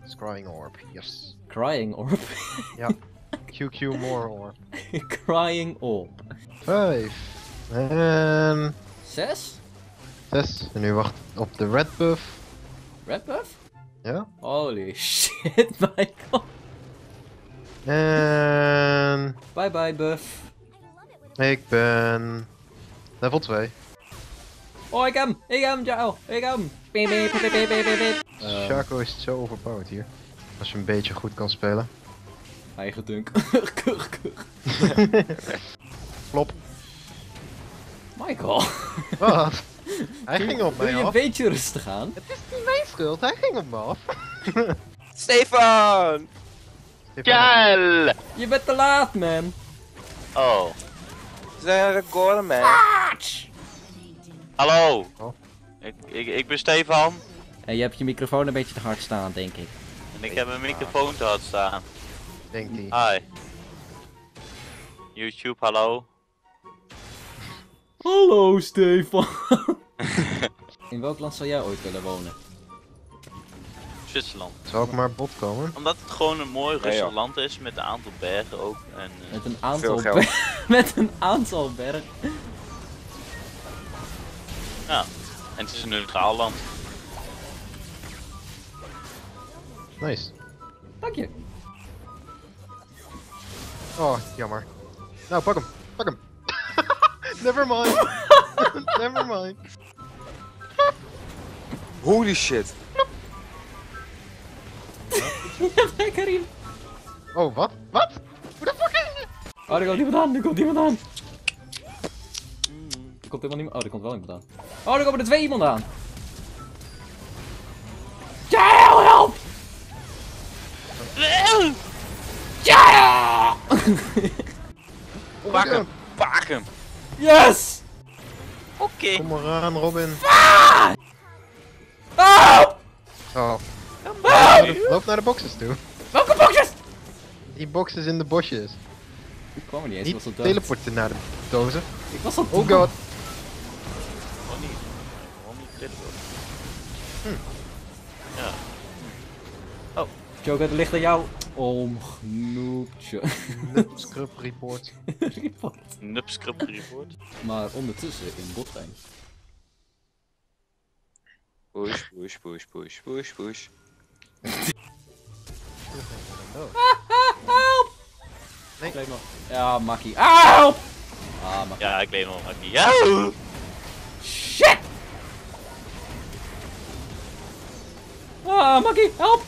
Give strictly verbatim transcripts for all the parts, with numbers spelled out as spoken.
Scrying orb, yes. Crying orb. Ja. Q Q more orb. Crying orb. Vijf. En... Zes? Zes. En nu wacht op de red buff. Red buff? Ja. Holy shit, Michael. En... Bye bye buff. Ik ben... Level twee. Oh, ik heb hem! Ik heb hem, Joe! Ik heb hem! Piep, piep, piep, piep, piep, piep. Uh, Shaco is zo overpowered hier. Als je een beetje goed kan spelen. Eigen dunk. Flop. Michael. Wat? Hij ging op Wil mij je een af. beetje rustig aan? Het is niet mijn schuld, hij ging op me af. Stefan! Kel! Je bent te laat, man. Oh. Ze zijn recorden, man. Hallo. Oh. Ik, ik, ik ben Stefan. En je hebt je microfoon een beetje te hard staan, denk ik. En ik heb mijn microfoon te hard staan. Denkt hij. Hi. YouTube, hallo. Hallo, Stefan. In welk land zou jij ooit willen wonen? Zwitserland. Zou ik maar bot komen? Omdat het gewoon een mooi rustig Ja, joh. land is met een aantal bergen ook. En, eh, Met een aantal Veel geld. ber- Met een aantal bergen. ja. En het is een neutraal land. Nice. Dank je. Oh, jammer. Nou, pak hem. Pak hem. Never mind. Never mind. Holy shit. Ja, Karim. Oh, wat? Wat? Hoe de fuck is het? Oh, er komt iemand aan, er komt iemand aan. Er komt helemaal niemand. Oh, er komt wel iemand aan. Oh, er komen er twee iemand aan. Ja, help! Ja! Pak hem, pak hem. Yes! Oké. Kom maar aan, Robin. Help! Oh. Help! Loop naar de boxes toe. Welke boxjes? Die boxes in de bosjes. Ik kwam er niet eens, ik was al Niet dood. teleporten naar de dozen. Ik was al Oh dood. god. Gewoon niet. Gewoon niet teleport. Hm. Ja. Joker, er ligt aan jou. Omgnoeptje. Scrub report. Report. Nupscrub report. Maar ondertussen in botlijn. Push, push, push, push, push, push. Help! Nee. Ik leef nog. Ja, Makkie. Ah, help! Ah, Makkie. Ja, ik leef nog maar niet. Ja! Shit! Ah, Makkie, help!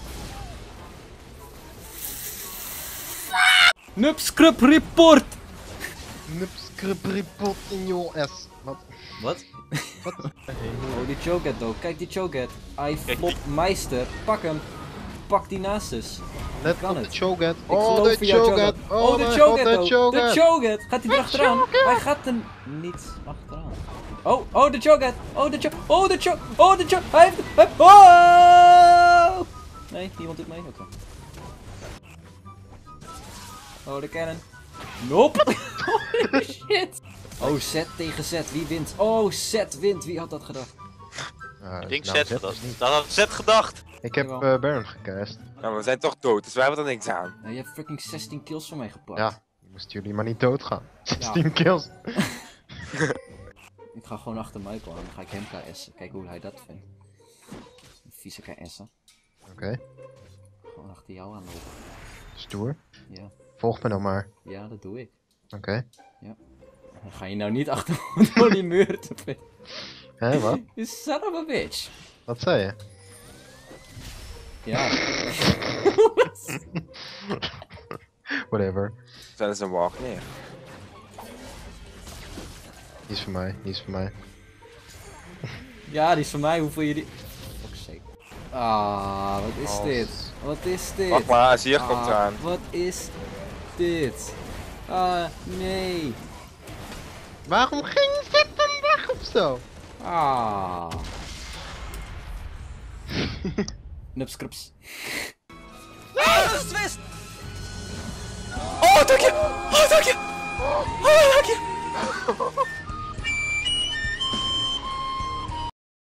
Nup scrub report! Nup scrub report in your ass. Wat? Wat? Wat? Oh, die choget though. Kijk die choget. I die- flop meister. Pak hem. Pak die nassus. Let kan op de het. choget. Ik Oh, geloof de in jou, choget. Oh, Oh, de mijn choget god, de though. De choget. choget. Gaat hij er achteraan? Hij gaat er niet achteraan. Oh, oh, de choget. Oh, de choget. Oh, de choget. Oh, de choget. Hij heeft... hij- Oh! Nee, niemand doet mee. Oké. Oh, de cannon. Nope. Holy shit. Oh, Z tegen Z. Wie wint? Oh, Z wint. Wie had dat gedacht? Ah, Ik denk nou, Z zet gedacht. is niet. Dat had Z gedacht. Ik heb Jawel. uh, Baron gecast. Nou, we zijn toch dood, dus wij hebben er niks aan. Nou, je hebt fucking zestien kills van mij gepakt. Ja, moesten jullie maar niet doodgaan. zestien kills. Ik ga gewoon achter Michael aan. Dan ga ik hem K S'en. Kijken hoe hij dat vindt. Een vieze K S'en. Oké, Gewoon achter jou aanlopen. stoer. Ja. Volg me dan maar. Ja, dat doe ik. Oké. Dan ga je nou niet achter me door die muur te vinden. Hé, wat? You son of a bitch. Wat zei je? Ja. Whatever. Zet eens een walk neer. Die is voor mij, die is voor mij. Ja, die is van mij. Hoe voel je die? Ook zeker. Ah, wat is Als- dit? Wat is dit? Wacht maar, zie je Ah, komt eraan. Wat is dit? Ah, nee. Waarom ging dit dan weg of zo? Ah. Nupscrups. Ah, dat is het wist! Oh, dank je! Oh, dank je! Oh, dank je!